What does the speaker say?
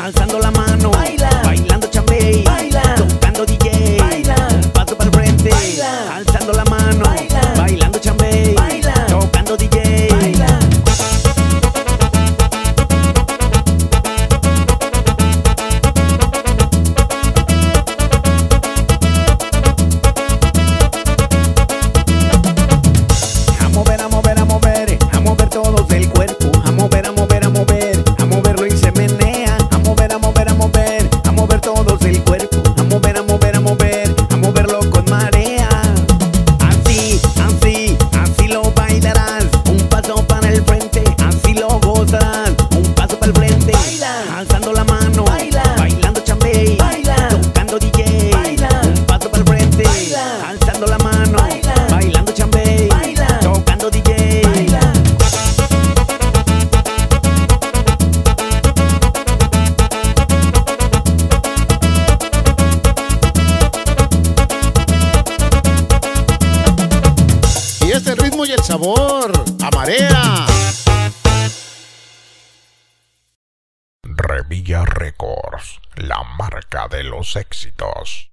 alzando la mano, baila, bailando chambey, baila, tocando DJ, baila, un paso para el frente, baila, alzando la mano, baila, bailando chambey, baila, tocando DJ, baila. a mover, a mover, a mover, a mover todos el cuerpo, a mover, a mover, a mover, a moverlo y se menea, a mover, a mover, a mover, a mover todos el cuerpo, a mover, a mover, a mover, a moverlo con marea. Así, así, así lo bailarás, un paso para el frente, así lo gozarás, un paso para el frente, Baila, alzando la mano, baila, bailando chambey, baila, tocando DJ, baila, un paso para el frente, baila, alzando la mano, baila, bailando chambey, baila, tocando DJ. baila. Y este ritmo y el sabor a marea. Revilla Records, la marca de los éxitos.